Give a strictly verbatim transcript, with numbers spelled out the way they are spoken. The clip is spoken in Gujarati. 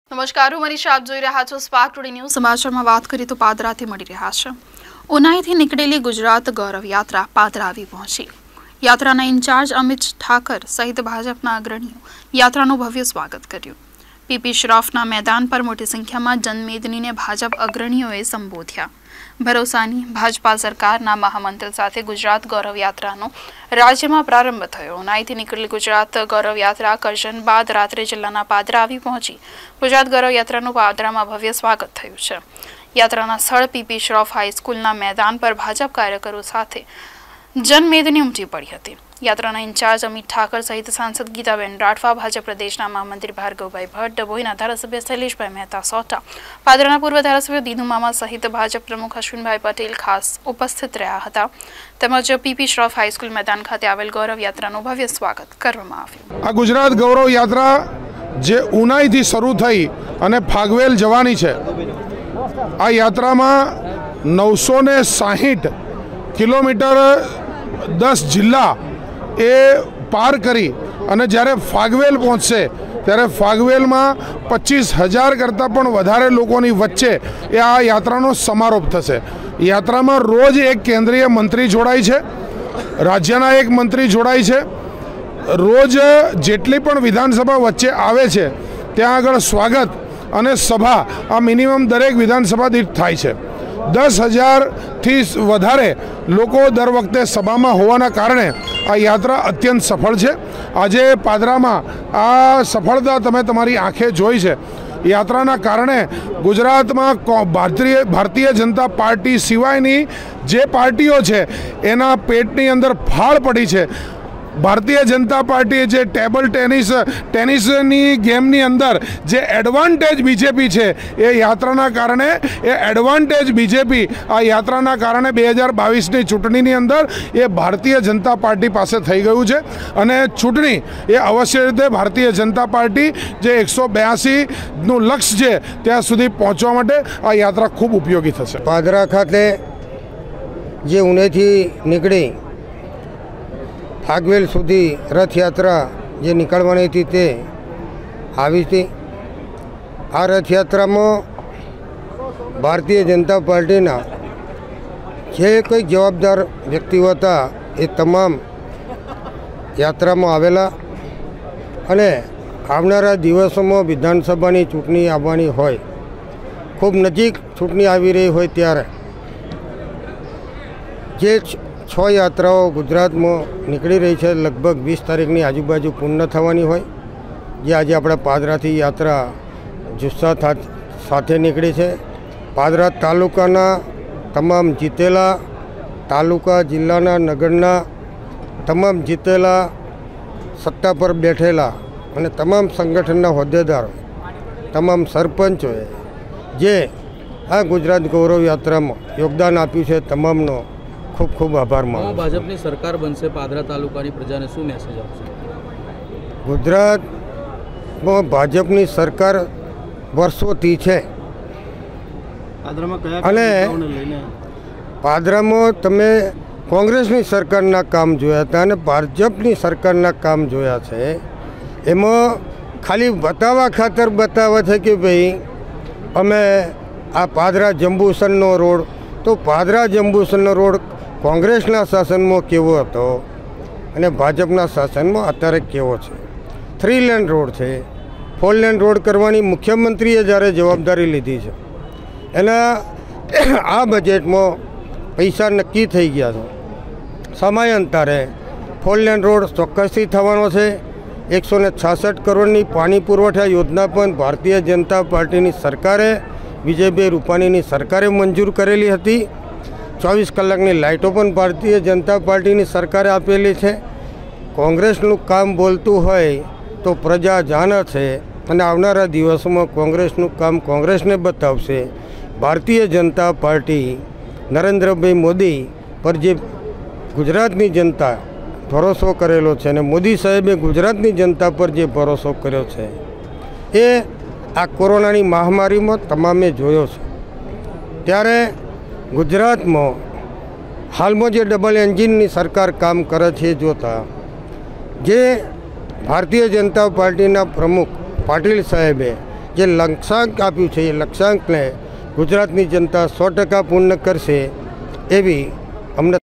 નમસ્કાર, હું મનીષા, આપ જોઈ રહ્યા છો સ્પાર્ક ટુડે ન્યૂઝ. સમાચારમાં વાત કરીએ તો પાદરાથી મળી રહ્યા છે. ઉનાઈથી નીકળેલી ગુજરાત ગૌરવ યાત્રા પાદરા આવી પહોંચી. યાત્રાના ઇન્ચાર્જ અમિત ઠાકર સહિત ભાજપના અગ્રણીઓ યાત્રાનું ભવ્ય સ્વાગત કર્યું. પીપી શ્રોફના મેદાન પર મોટી સંખ્યામાં જનમેદનીને ભાજપ અગ્રણીઓએ સંબોધ્યા. ભરોસાની ભાજપા સરકારના મહામંત્ર સાથે ગુજરાત ગૌરવ યાત્રાનો રાજ્યમાં પ્રારંભ થયો. ઉનાઈથી નીકળેલી ગુજરાત ગૌરવ યાત્રા કરજણ બાદ રાત્રે જિલ્લાના પાદરા આવી પહોંચી. ગુજરાત ગૌરવ યાત્રાનું પાદરામાં ભવ્ય સ્વાગત થયું છે. યાત્રાના સ્થળ પીપી શ્રોફ હાઈસ્કૂલના મેદાન પર ભાજપ કાર્યકરો સાથે જનમેદની ઉમટી પડી હતી. યાત્રાના ઇન્ચાર્જ અમિત ઠાકર સહિત સાંસદ ગીતાબેન રાઠવા, ભાજપ પ્રદેશના મહામંત્રી ભાર્ગવભાઈ ભટ્ટ, ડભોઈના ધારાસભ્ય શૈલેષભાઈ મહેતા સોટા, પાદરાના પૂર્વ ધારાસભ્ય દીનુ મામા સહિત ભાજપ પ્રમુખ અશ્વિનભાઈ પટેલ ખાસ ઉપસ્થિત રહ્યા હતા. તેમજ પીપી શ્રોફ હાઈસ્કૂલ મેદાન ખાતે આવેલ ગૌરવ યાત્રાનું ભવ્ય સ્વાગત કરવામાં આવ્યું. આ ગુજરાત ગૌરવ યાત્રા જે ઉનાઈથી શરૂ થઈ અને ફાગવેલ જવાની છે, આ યાત્રામાં નવસો ને સાહીઠ કિલોમીટર દસ જિલ્લા એ પાર કરી અને જ્યારે ફાગવેલ પહોંચશે ત્યારે ફાગવેલમાં પચીસ હજાર કરતાં પણ વધારે લોકોની વચ્ચે એ આ યાત્રાનો સમારોપ થશે. યાત્રામાં રોજ એક કેન્દ્રીય મંત્રી જોડાય છે, રાજ્યના એક મંત્રી જોડાય છે. રોજ જેટલી પણ વિધાનસભા વચ્ચે આવે છે ત્યાં આગળ સ્વાગત અને સભા આ મિનિમમ દરેક વિધાનસભા દીઠ થાય છે. દસ હજારથી વધારે લોકો દર વખતે સભામાં હોવાના કારણે આ યાત્રા અત્યંત સફળ છે. આજે પાદરામાં આ સફળતા તમે તમારી આંખે જોઈ છે. યાત્રાના કારણે ગુજરાતમાં ભારતીય ભારતીય જનતા પાર્ટી સિવાયની જે પાર્ટીઓ છે એના પેટની અંદર ફાળ પડી છે. ભારતીય જનતા પાર્ટીએ જે ટેબલ ટેનિસ ટેનિસની ગેમની અંદર જે એડવાન્ટેજ બીજેપી છે એ યાત્રાના કારણે એ એડવાન્ટેજ બીજેપી આ યાત્રાના કારણે બે હજાર બાવીસની ચૂંટણીની અંદર એ ભારતીય જનતા પાર્ટી પાસે થઈ ગયું છે. અને ચૂંટણી એ અવશ્ય રીતે ભારતીય જનતા પાર્ટી જે એકસો બ્યાસીનું લક્ષ્ય છે ત્યાં સુધી પહોંચવા માટે આ યાત્રા ખૂબ ઉપયોગી થશે. પાદરા ખાતે જે ઉનાઈથી નીકળી ફાગવેલ સુધી રથયાત્રા જે નીકળવાની હતી તે આવી હતી. આ રથયાત્રામાં ભારતીય જનતા પાર્ટીના જે કંઈ જવાબદાર વ્યક્તિઓ હતા એ તમામ યાત્રામાં આવેલા અને આવનારા દિવસોમાં વિધાનસભાની ચૂંટણી આવવાની હોય, ખૂબ નજીક ચૂંટણી આવી રહી હોય ત્યારે જે છ યાત્રાઓ ગુજરાતમાં નીકળી રહી છે, લગભગ વીસ તારીખની આજુબાજુ પૂર્ણ થવાની હોય. જે આજે આપણા પાદરાથી યાત્રા જુસ્સા સાથે નીકળી છે. પાદરા તાલુકાના તમામ જીતેલા તાલુકા જિલ્લાના નગરના તમામ જીતેલા સત્તા પર બેઠેલા અને તમામ સંગઠનના હોદ્દેદારો, તમામ સરપંચોએ જે આ ગુજરાત ગૌરવ યાત્રામાં યોગદાન આપ્યું છે તમામનો ખૂબ ખૂબ આભાર માનું. ભાજપની સરકાર બનશે, પાદરા તાલુકાની પ્રજાને શું મેસેજ આપશે? ગુજરાતમાં ભાજપની સરકાર વર્ષોથી છે અને પાદરામાં તમે કોંગ્રેસની સરકારના કામ જોયા હતા અને ભાજપની સરકારના કામ જોયા છે. એમાં ખાલી બતાવવા ખાતર બતાવે છે કે ભાઈ અમે આ પાદરા જંબુસરનો રોડ, તો પાદરા જંબુસરનો રોડ કોંગ્રેસના શાસનમાં કેવો હતો અને ભાજપના શાસનમાં અત્યારે કેવો છે. થ્રી લેન રોડ છે, ફોર લેન રોડ કરવાની મુખ્યમંત્રીએ જ્યારે જવાબદારી લીધી છે એના આ બજેટમાં પૈસા નક્કી થઈ ગયા છે. સમયાંતરે ફોર લેન રોડ ચોક્કસથી થવાનો છે. એકસો ને છાસઠ કરોડની પાણી પુરવઠા યોજના પણ ભારતીય જનતા પાર્ટીની સરકારે, વિજયભાઈ રૂપાણીની સરકારે મંજૂર કરેલી હતી. ચોવીસ કલાકની લાઇટો પણ ભારતીય જનતા પાર્ટીની સરકારે આપેલી છે. કોંગ્રેસનું કામ બોલતું હોય તો પ્રજા જાણે છે અને આવનારા દિવસોમાં કોંગ્રેસનું કામ કોંગ્રેસને બતાવશે. ભારતીય જનતા પાર્ટી નરેન્દ્રભાઈ મોદી પર જે ગુજરાતની જનતા ભરોસો કરેલો છે અને મોદી સાહેબે ગુજરાતની જનતા પર જે ભરોસો કર્યો છે એ આ કોરોનાની મહામારીમાં તમામે જોયો છે. ત્યારે ગુજરાતમાં હાલમાં જે ડબલ એન્જિનની સરકાર કામ કરે છે જોતા જે ભારતીય જનતા પાર્ટીના પ્રમુખ પાટીલ સાહેબે જે લક્ષ્યાંક આપ્યું છે એ લક્ષ્યાંકને ગુજરાતની જનતા સો ટકા પૂર્ણ કરશે એવી અમને